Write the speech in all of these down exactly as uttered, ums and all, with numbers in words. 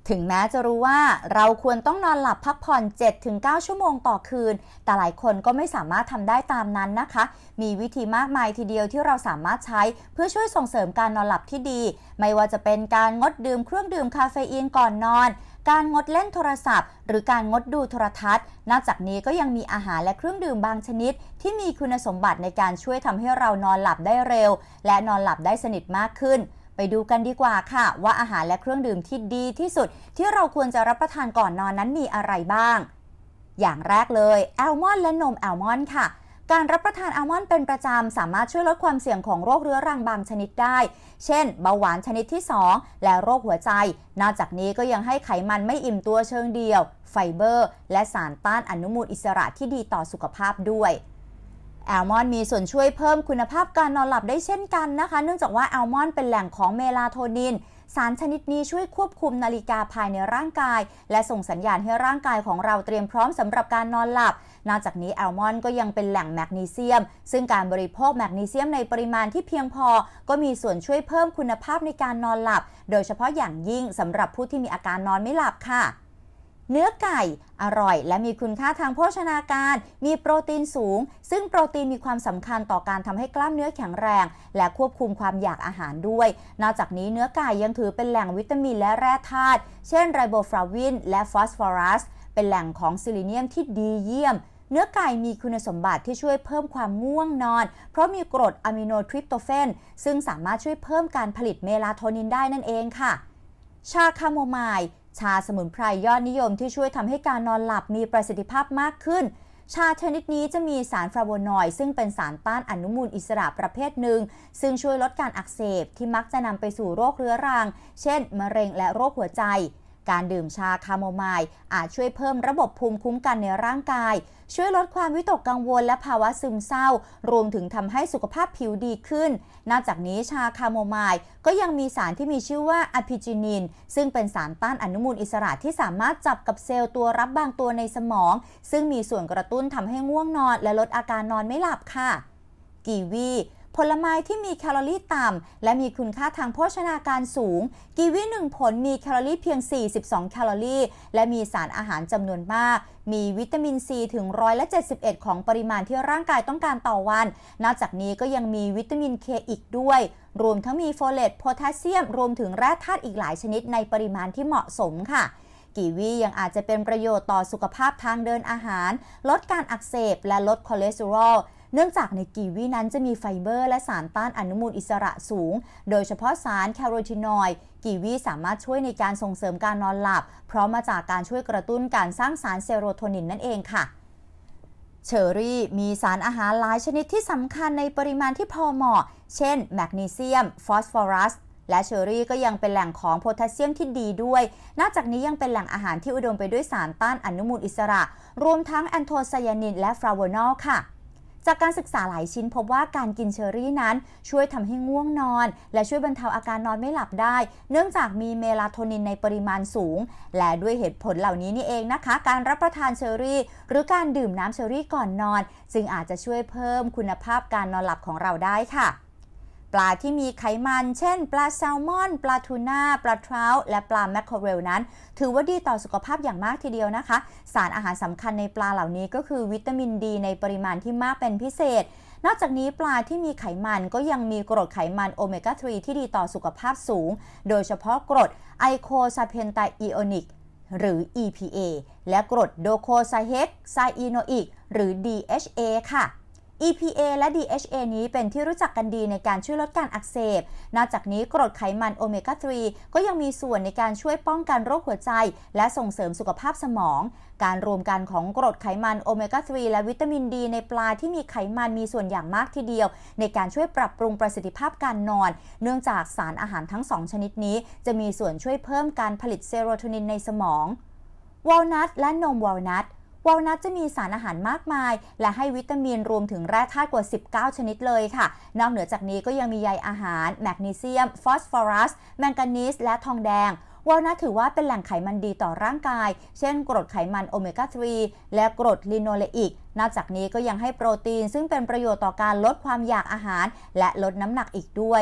ถึงแม้จะรู้ว่าเราควรต้องนอนหลับพักผ่อน เจ็ดถึงเก้า ชั่วโมงต่อคืนแต่หลายคนก็ไม่สามารถทำได้ตามนั้นนะคะมีวิธีมากมายทีเดียวที่เราสามารถใช้เพื่อช่วยส่งเสริมการนอนหลับที่ดีไม่ว่าจะเป็นการงดดื่มเครื่องดื่มคาเฟอีนก่อนนอนการงดเล่นโทรศัพท์หรือการงดดูโทรทัศน์นอกจากนี้ก็ยังมีอาหารและเครื่องดื่มบางชนิดที่มีคุณสมบัติในการช่วยทำให้เรานอนหลับได้เร็วและนอนหลับได้สนิทมากขึ้นไปดูกันดีกว่าค่ะว่าอาหารและเครื่องดื่มที่ดีที่สุดที่เราควรจะรับประทานก่อนนอนนั้นมีอะไรบ้างอย่างแรกเลยแอลมอนด์และนมแอลมอนด์ค่ะการรับประทานแอลมอนด์เป็นประจำสามารถช่วยลดความเสี่ยงของโรคเรื้อรังบางชนิดได้เช่นเบาหวานชนิดที่สองและโรคหัวใจนอกจากนี้ก็ยังให้ไขมันไม่อิ่มตัวเชิงเดียวไฟเบอร์และสารต้านอนุมูลอิสระที่ดีต่อสุขภาพด้วยแอลมอนด์มีส่วนช่วยเพิ่มคุณภาพการนอนหลับได้เช่นกันนะคะเนื่องจากว่าแอลมอนด์เป็นแหล่งของเมลาโทนินสารชนิดนี้ช่วยควบคุมนาฬิกาภายในร่างกายและส่งสัญญาณให้ร่างกายของเราเตรียมพร้อมสำหรับการนอนหลับนอกจากนี้แอลมอนด์ก็ยังเป็นแหล่งแมกนีเซียมซึ่งการบริโภคแมกนีเซียมในปริมาณที่เพียงพอก็มีส่วนช่วยเพิ่มคุณภาพในการนอนหลับโดยเฉพาะอย่างยิ่งสำหรับผู้ที่มีอาการนอนไม่หลับค่ะเนื้อไก่อร่อยและมีคุณค่าทางโภชนาการมีโปรตีนสูงซึ่งโปรตีนมีความสำคัญต่อการทำให้กล้ามเนื้อแข็งแรงและควบคุมความอยากอาหารด้วยนอกจากนี้เนื้อไก่ยังถือเป็นแหล่งวิตามินและแร่ธาตุเช่นไรโบฟลาวินและฟอสฟอรัสเป็นแหล่งของซิลิเนียมที่ดีเยี่ยมเนื้อไก่มีคุณสมบัติที่ช่วยเพิ่มความง่วงนอนเพราะมีกรดอะมิโนทริปโตเฟนซึ่งสามารถช่วยเพิ่มการผลิตเมลาโทนินได้นั่นเองค่ะชาคาโมไมล์ชาสมุนไพรยอดนิยมที่ช่วยทำให้การนอนหลับมีประสิทธิภาพมากขึ้นชาชนิดนี้จะมีสารฟลาโวนอยด์ซึ่งเป็นสารต้านอนุมูลอิสระประเภทหนึ่งซึ่งช่วยลดการอักเสบที่มักจะนำไปสู่โรคเรื้อรังเช่นมะเร็งและโรคหัวใจการดื่มชาคาโมไมล์อาจช่วยเพิ่มระบบภูมิคุ้มกันในร่างกายช่วยลดความวิตกกังวลและภาวะซึมเศร้ารวมถึงทำให้สุขภาพผิวดีขึ้นนอกจากนี้ชาคาโมไมล์ก็ยังมีสารที่มีชื่อว่าอะพิจินินซึ่งเป็นสารต้านอนุมูลอิสระที่สามารถจับกับเซลล์ตัวรับบางตัวในสมองซึ่งมีส่วนกระตุ้นทำให้ง่วงนอนและลดอาการนอนไม่หลับค่ะกีวีผลไม้ที่มีแคลอรี่ต่ำและมีคุณค่าทางโภชนาการสูงกีวีหนึ่งผลมีแคลอรี่เพียงสี่สิบสองแคลอรี่และมีสารอาหารจำนวนมากมีวิตามินซีถึงร้อยละเจ็ดสิบเอ็ดของปริมาณที่ร่างกายต้องการต่อวันนอกจากนี้ก็ยังมีวิตามินเคอีกด้วยรวมทั้งมีโฟเลตโพแทสเซียมรวมถึงแร่ธาตุอีกหลายชนิดในปริมาณที่เหมาะสมค่ะกีวียังอาจจะเป็นประโยชน์ต่อสุขภาพทางเดินอาหารลดการอักเสบและลดคอเลสเตอรอลเนื่องจากในกีวีนั้นจะมีไฟเบอร์และสารต้านอนุมูลอิสระสูงโดยเฉพาะสารแคโรทีนอยด์กีวีสามารถช่วยในการส่งเสริมการนอนหลับเพราะมาจากการช่วยกระตุ้นการสร้างสารเซโรโทนินนั่นเองค่ะเชอร์รี่มีสารอาหารหลายชนิดที่สำคัญในปริมาณที่พอเหมาะเช่นแมกนีเซียมฟอสฟอรัสและเชอร์รี่ก็ยังเป็นแหล่งของโพแทสเซียมที่ดีด้วยนอกจากนี้ยังเป็นแหล่งอาหารที่อุดมไปด้วยสารต้านอนุมูลอิสระรวมทั้งแอนโทไซยานินและฟลาโวนอลค่ะจากการศึกษาหลายชิ้นพบว่าการกินเชอร์รี่นั้นช่วยทำให้ง่วงนอนและช่วยบรรเทาอาการนอนไม่หลับได้เนื่องจากมีเมลาโทนินในปริมาณสูงและด้วยเหตุผลเหล่านี้นี่เองนะคะการรับประทานเชอร์รี่หรือการดื่มน้ำเชอร์รี่ก่อนนอนจึงอาจจะช่วยเพิ่มคุณภาพการนอนหลับของเราได้ค่ะปลาที่มีไขมันเช่นปลาแซลมอนปลาทูน่าปลาทราวและปลาแมคเคอเรลนั้นถือว่าดีต่อสุขภาพอย่างมากทีเดียวนะคะสารอาหารสำคัญในปลาเหล่านี้ก็คือวิตามินดีในปริมาณที่มากเป็นพิเศษนอกจากนี้ปลาที่มีไขมันก็ยังมีกรดไขมันโอเมก้าสามที่ดีต่อสุขภาพสูงโดยเฉพาะกรดไอโคซาเพนไตอิโอนิกหรือ อี พี เอ และกรดโดโคไซเฮกไซอีโนอิกหรือ ดี เอช เอ ค่ะอี พี เอ และ ดี เอช เอ นี้เป็นที่รู้จักกันดีในการช่วยลดการอักเสบนอกจากนี้กรดไขมันโอเมก้าสามก็ยังมีส่วนในการช่วยป้องกันโรคหัวใจและส่งเสริมสุขภาพสมองการรวมกันของกรดไขมันโอเมก้าสามและวิตามินดีในปลาที่มีไขมันมีส่วนอย่างมากทีเดียวในการช่วยปรับปรุงประสิทธิภาพการนอนเนื่องจากสารอาหารทั้งสองชนิดนี้จะมีส่วนช่วยเพิ่มการผลิตเซโรโทนินในสมองวอลนัทและนมวอลนัทวอลนัทจะมีสารอาหารมากมายและให้วิตามินรวมถึงแร่ธาตุกว่าสิบเก้าชนิดเลยค่ะนอกเหนือจากนี้ก็ยังมีใยอาหารแมกนีเซียมฟอสฟอรัสแมงกานีสและทองแดงวอลนัทถือว่าเป็นแหล่งไขมันดีต่อร่างกายเช่นกรดไขมันโอเมก้าสามและกรดลิโนเลอิกนอกจากนี้ก็ยังให้โปรตีนซึ่งเป็นประโยชน์ต่อการลดความอยากอาหารและลดน้ำหนักอีกด้วย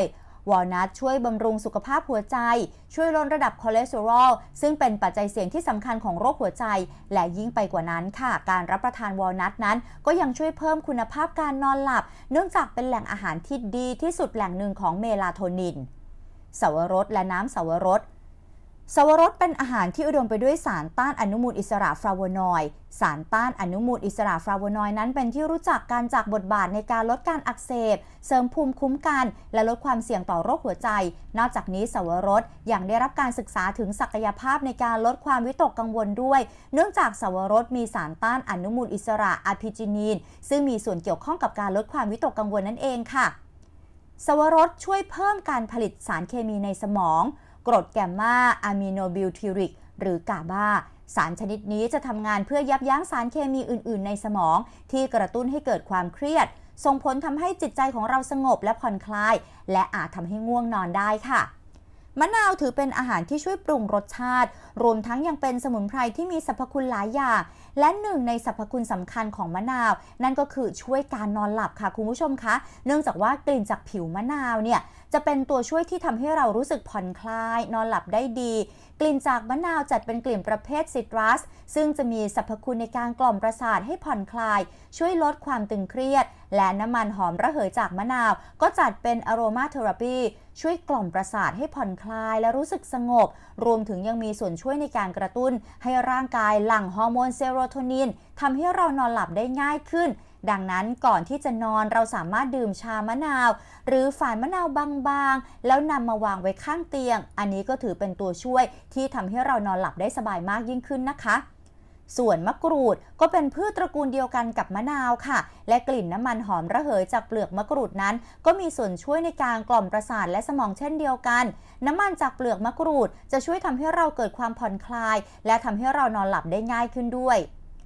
วอลนัทช่วยบำรุงสุขภาพหัวใจช่วยลดระดับคอเลสเตอรอลซึ่งเป็นปัจจัยเสี่ยงที่สำคัญของโรคหัวใจและยิ่งไปกว่านั้นค่ะการรับประทานวอลนัทนั้นก็ยังช่วยเพิ่มคุณภาพการนอนหลับเนื่องจากเป็นแหล่งอาหารที่ดีที่สุดแหล่งหนึ่งของเมลาโทนินสวรสและน้ำสวรสสวรสเป็นอาหารที่อุดมไปด้วยสารต้านอนุมูลอิสระฟลาโวนอยด์สารต้านอนุมูลอิสระฟลาโวนอยด์นั้นเป็นที่รู้จักกันจากบทบาทในการลดการอักเสบเสริมภูมิคุ้มกันและลดความเสี่ยงต่อโรคหัวใจนอกจากนี้สวรสยังได้รับการศึกษาถึงศักยภาพในการลดความวิตกกังวลด้วยเนื่องจากสวรสมีสารต้านอนุมูลอิสระอะพิจินีนซึ่งมีส่วนเกี่ยวข้องกับการลดความวิตกกังวลนั่นเองค่ะสวรสช่วยเพิ่มการผลิตสารเคมีในสมองกรดแกมมาอะมิโนบิวทิริกหรือกาบาสารชนิดนี้จะทำงานเพื่อยับยั้งสารเคมีอื่นๆในสมองที่กระตุ้นให้เกิดความเครียดส่งผลทำให้จิตใจของเราสงบและผ่อนคลายและอาจทำให้ง่วงนอนได้ค่ะมะนาวถือเป็นอาหารที่ช่วยปรุงรสชาติรวมทั้งยังเป็นสมุนไพรที่มีสรรพคุณหลายอย่างและหนึ่งในสรรพคุณสำคัญของมะนาวนั่นก็คือช่วยการนอนหลับค่ะคุณผู้ชมคะเนื่องจากว่ากลิ่นจากผิวมะนาวเนี่ยจะเป็นตัวช่วยที่ทำให้เรารู้สึกผ่อนคลายนอนหลับได้ดีกลิ่นจากมะนาวจัดเป็นกลิ่นประเภทซิตรัสซึ่งจะมีสรรพคุณในการกล่อมประสาทให้ผ่อนคลายช่วยลดความตึงเครียดและน้ำมันหอมระเหยจากมะนาวก็จัดเป็นอโรมาเทอราปีช่วยกล่อมประสาทให้ผ่อนคลายและรู้สึกสงบรวมถึงยังมีส่วนช่วยในการกระตุ้นให้ร่างกายหลั่งฮอร์โมนเซโรโทนินทำให้เรานอนหลับได้ง่ายขึ้นดังนั้นก่อนที่จะนอนเราสามารถดื่มชามะนาวหรือฝานมะนาวบางๆแล้วนำมาวางไว้ข้างเตียงอันนี้ก็ถือเป็นตัวช่วยที่ทำให้เรานอนหลับได้สบายมากยิ่งขึ้นนะคะส่วนมะกรูดก็เป็นพืชตระกูลเดียวกันกับมะนาวค่ะและกลิ่นน้ำมันหอมระเหยจากเปลือกมะกรูดนั้นก็มีส่วนช่วยในการกล่อมประสาทและสมองเช่นเดียวกันน้ำมันจากเปลือกมะกรูดจะช่วยทำให้เราเกิดความผ่อนคลายและทำให้เรานอนหลับได้ง่ายขึ้นด้วย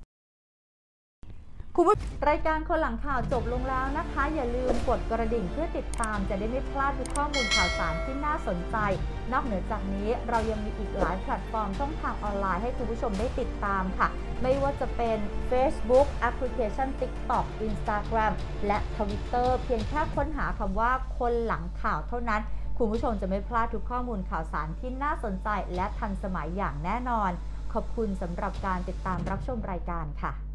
คุณผู้ชมรายการคนหลังข่าวจบลงแล้วนะคะอย่าลืมกดกระดิ่งเพื่อติดตามจะได้ไม่พลาดทุกข้อมูลข่าวสารที่น่าสนใจนอกเหนือจากนี้เรายังมีอีกหลายแพลตฟอร์มช่องทางออนไลน์ให้คุณผู้ชมได้ติดตามค่ะไม่ว่าจะเป็น Facebook แอปพลิเคชัน TikTok Instagram และ Twitter เพียงแค่ค้นหาคำว่าคนหลังข่าวเท่านั้นคุณผู้ชมจะไม่พลาดทุกข้อมูลข่าวสารที่น่าสนใจและทันสมัยอย่างแน่นอนขอบคุณสำหรับการติดตามรับชมรายการค่ะ